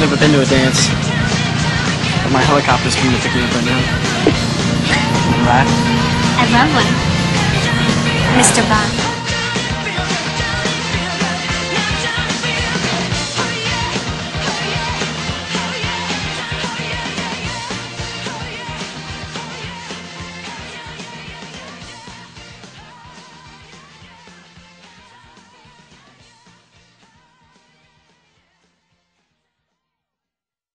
never been to a dance. But my helicopter's coming to pick me up right now. Right? I love one. Mr. Bond.